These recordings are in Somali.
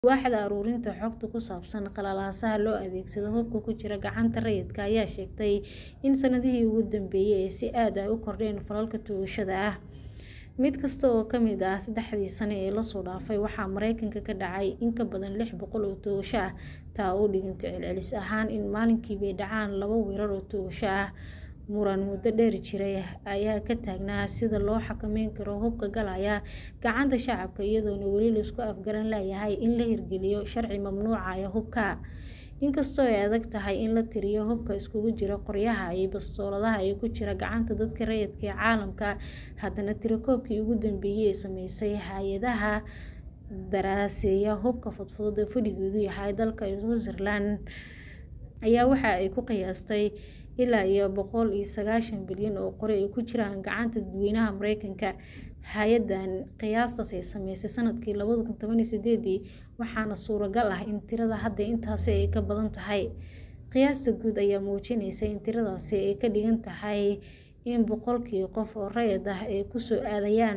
waaxda aruurinta xogta ku saabsan qalalaasaha loo adeegsado hubka ku jira gacanta rayidka ayaa sheegtay in sanadihii ugu dambeeyay ay si aad ah u kordheen falalka toogashada ah. Mid kasta oo ka mid ah 3 sano ee la soo dhaafay waxaa Mareykanka ka dhacay in ka badan 600 oo toogasho ah, taa oo dhiganta celcelis ahaan in maalinkiiba ay dhacaan 2 weerar oo toogasho ah. Muran muddo dheer jiray ayaa ka taagnaa sida loo xakameyn karo hubka galaya gacanta shacabka iyadoona weli la isku afgaran layahay in la hirgeliyo sharci mamnuucaya hubka. Inkastoo ay adag tahay in la tiriyo hubka isugu jira qoryaha iyo bastooladaha ee ku jira gacanta dadka rayidka ee caalamka, haddana tirakoobkii ugu dambeeyay ee sameysay hay'adaha daraaseeya hubka fudud ee fadhigoodu yahay dalka Switzerland ayaa waxa ay ku qiyaastay ilaa iyo 190 bilyan oo qori ay ku jiraan gacanta dadweynaha Mareykanka. Hay'adan qiyaastaas ay sameysay sanadkii 2018 waxaana suuragal ah in tirada hadda intaasi ay ka badan tahay. Qiyaasta guud ayaa muujinaysa in tiradaasi ay ka dhigan tahay in boqolkii qof oo rayid ah ay ku soo aadayaan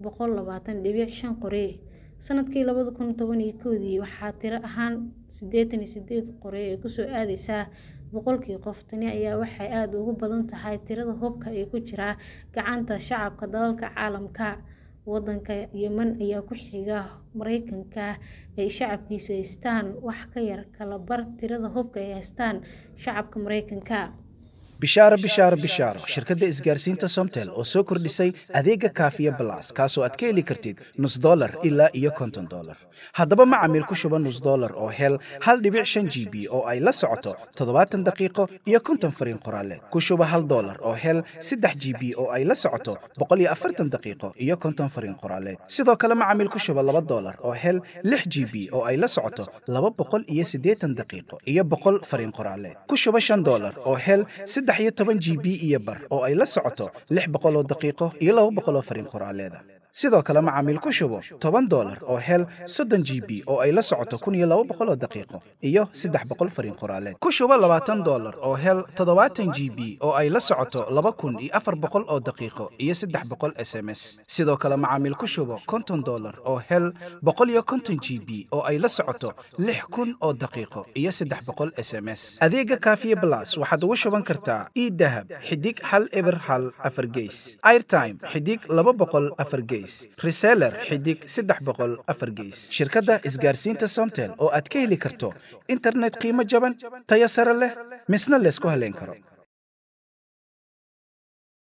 120.5 qori. Sanadkii 2011 waxaa tiro ahaan 88 qori ay ku soo aadaysaa boqolkii qof. Tani ayaa waxay aad uga badan tahay tirada hubka ee ku jira gacanta shacabka dalalka caalamka. Waddanka Yemen ayaa ku xiga Mareykanka ay shacabkiisu haystaan wax ka yar kala bar tirada hubka ay haystaan shacabka Mareykanka. bishaaro shirkadda isgaarsiinta Somtel oo soo kordhisay adeega Kaafiya Plus kaasoo aad ka heli kartid $0.5 ilaa iyo $50. haddaba macaamiil ku shuba $0.5 oo hel 1.5 GB oo ay la socoto 70 daqiiqo iyo 50 fariin qoraaleed. ku shuba $1 oo hel 3 GB oo ay la socoto 140 daqiiqo iyo 50 fariin qoraaleed. sidoo kale macaamiil ku shuba $2 oo hel 6 GB oo ay la socoto 280 daqiiqo iyo 100 fariin qoraaleed. ku shuba $5 oo hel 13 GB iyo bar oo ay la socoto 600 daqiiqo iyo 200 fariin qoraaleed. sidoo kale macaamiil ku shubo $10 oo hel 30 GB oo ay la socoto 1200 daqiiqo iyo 300 fariin qoraaleed. ku shubo $20 oo hel 70 GB oo ay la socoto 2400 oo daqiiqo iyo 300 SMS. sidoo kale macaamiil ku shubo $50 oo hel 150 GB oo ay la socoto 6000 oo daqiiqo iyo 300 SMS. adeega Kaafiya Plus waxaad ugu shuban kartaa idahab xidig 1 4 gees, airtime xidig 200 4 gees, reseller xidig 300 4 gees. shirkadda isgaarsiinta Somtel oo aad ka heli karto internet qiimo jaban, tayo sare leh, misna la isku haleyn karo.